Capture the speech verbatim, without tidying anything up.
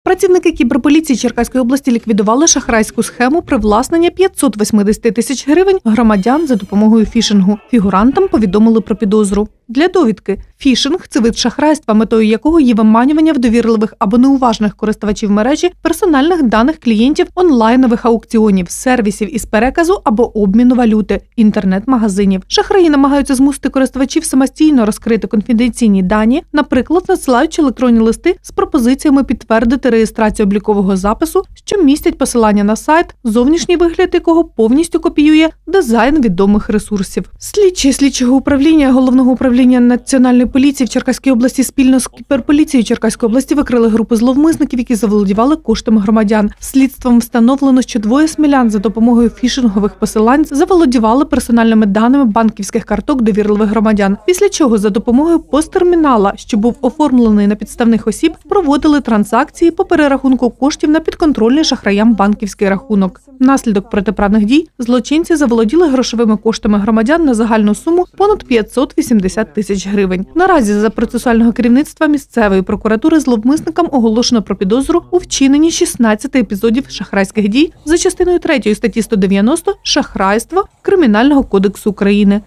Працівники кіберполіції Черкаської області ліквідували шахрайську схему привласнення п'ятсот вісімдесят тисяч гривень громадян за допомогою фішингу. Фігурантам повідомили про підозру. Для довідки. Фішинг – це вид шахрайства, метою якого є виманювання в довірливих або неуважних користувачів мережі персональних даних клієнтів онлайнових аукціонів, сервісів із переказу або обміну валюти, інтернет-магазинів. Шахраї намагаються змусити користувачів самостійно розкрити конфіденційні дані, наприклад, надсилаючи електронні листи з пропозиціями підтвердити реєстрацію облікового запису, що містять посилання на сайт, зовнішній вигляд якого повністю копіює дизайн відомих ресурсів. Слідчі слідчого управління Головного управління Національної поліції в Черкаській області спільно з кіберполіцією Черкаської області викрили групи зловмисників, які заволодівали коштами громадян. Слідством встановлено, що двоє смілян за допомогою фішингових посилань заволодівали персональними даними банківських карток довірливих громадян, після чого за допомогою посттермінала, що був оформлений на підставних осіб, проводили транзакції по перерахунку коштів на підконтрольний шахраям банківський рахунок. Внаслідок протиправних дій злочинці заволоділи грошовими коштами громадян на загальну суму понад п'ятсот вісімдесят тисяч гривень. Наразі за процесуального керівництва місцевої прокуратури зловмисникам оголошено про підозру у вчиненні шістнадцяти епізодів шахрайських дій за частиною третьої статті сто дев'яносто «Шахрайство» Кримінального кодексу України.